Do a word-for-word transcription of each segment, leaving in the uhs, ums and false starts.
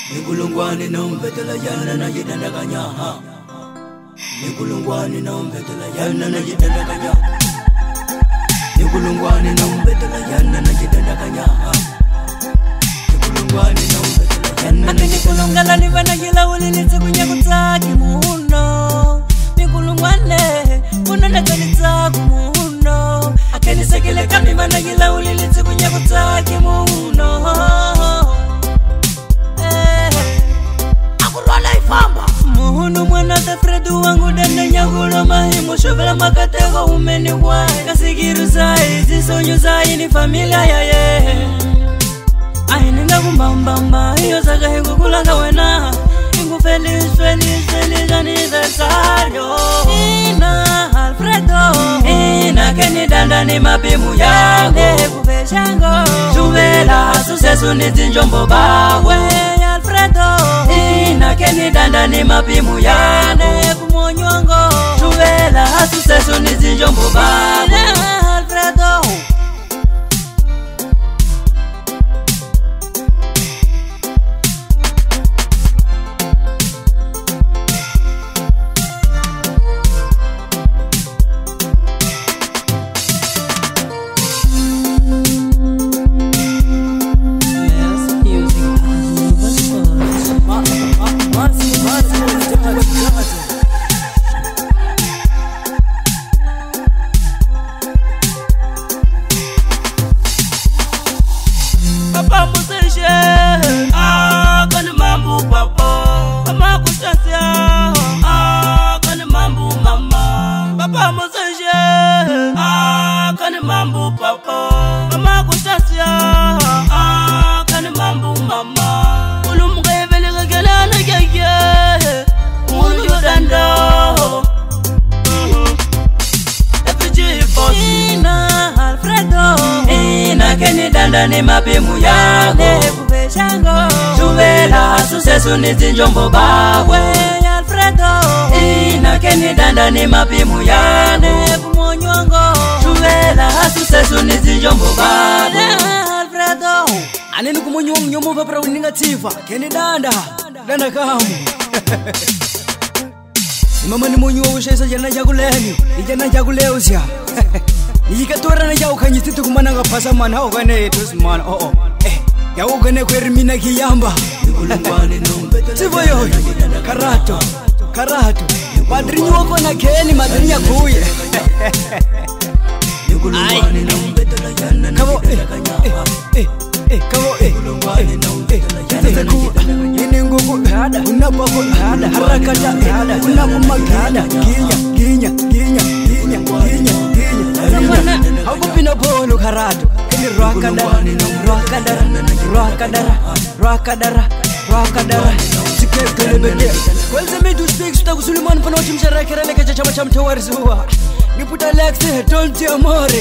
Nikulungwani nombetela yana na yidandaganya. Nikulungwani nombetela yana na yidandaganya. Nikulungwani nombetela yana na yidandaganya. Nikulungwani nombetela yana na nikulungala ni bana gila ulilitse kunyakutaki muhuno. Nikulungwane unana kanitsaku muhuno. Akenisekele kami bana gila ulilitse kunyakutaki muhuno. Muhunu mwana tafredu wangu dende nyagulo mahimu shovela makatego umeni wai kasigiru zai zisonyo zai ni familia ya ye Aini nga kumbambamba hiyo saka hiku kulanga wena Ingu feliz feliz feliz aniversario Ina Alfredo Ina keni danda ni mapimu yangu Ine kubeshango Juvela sucesu ni zinjombo bawe Alfredo Ina keni danda ni mapimu yangu Ine kumonyongo Juvela sucesu ni zinjombo bawe Alfredo Papa museshe, ah kani mambu papa. Mama kustasia, ah kani mambu mama. Papa museshe, ah kani mambu papa. Mama kustasia, ah kani mambu mama. Ulum keveli kagela na gege, ulu yudando. Efiji boss. Ina Alfredo, Ina keni danda ni mapimu yangu Ine kubeshango Juvela sucesu ni zinjombo bawe Alfredo Ina keni danda ni mapimu yangu Ine kumonyongo Juvela sucesu ni zinjombo bawe Alfredo Aneni kumonyongo nyomo vapra uninga tifa Keni danda Danda kamu Mama ni monyo ushesa jana jaguleni Ijana jaguleusya Ikatora na yau kanyititu kumana nga pasa mana o gane etos mana o o eh yau gane kwerimina kiyamba Sivo yoyo karato karato madrinyi wako na keni madrinyi ya kuye Kabo eh eh eh kabo eh Ini ngugu unapako harakata unapumagada Ginya ginya ginya ginya ginya Aku pina bolu karato Ini roakadara roakadara roakadara roakadara roakadara Sikekele bede Kwanza me do speak Suta kusulimani pana uchimshara kerele Kacha chama cha mtawari zuwa Niputa lexe Tonti amore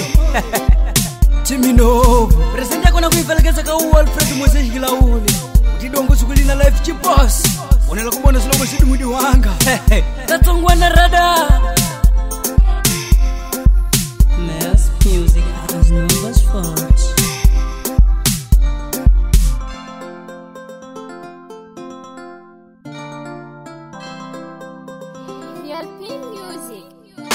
Timino Presenta kona kuifalakeza ka uwa Alfred Moses gila uli Utidongo sukulina life chipos Wanela kubona slobo sidu mwidi wanga Tatongwa na rada Mess music has no best faults. L P Music.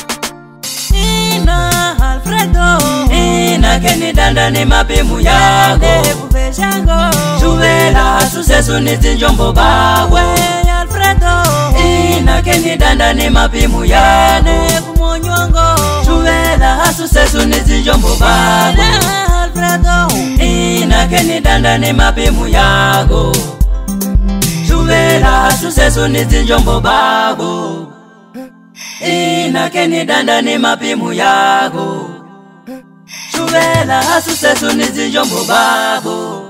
Ina Alfredo Ina keni danda ni mapimu yangu Ine kubeshango Juvela sucesu ni zinjombo bawe Alfredo Ina keni danda ni mapimu yangu Ine kumonyongo Juvela sucesu ni zinjombo bawe Alfredo Ina keni danda ni mapimu yangu Juvela sucesu ni zinjombo bago Ina keni danda ni mapimu yangu Juvela sucesu ni zinjombo bago